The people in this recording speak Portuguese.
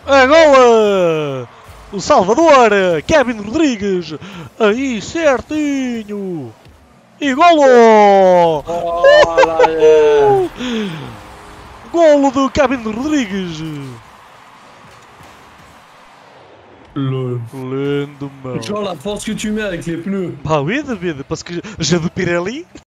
Agora! O Salvador! Kevin Rodrigues! Aí, certinho! E golo! Golo do Kevin Rodrigues! Lol. Lindo, meu! Genre la force que tu mets avec les pneus. Bah oui, David, parce que j'ai du Pirelli.